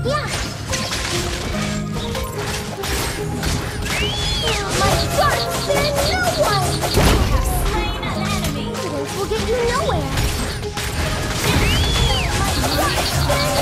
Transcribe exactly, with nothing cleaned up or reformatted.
Yeah. Oh my gosh, there's no one! You have slain an enemy! This will get you nowhere. Oh my gosh, there's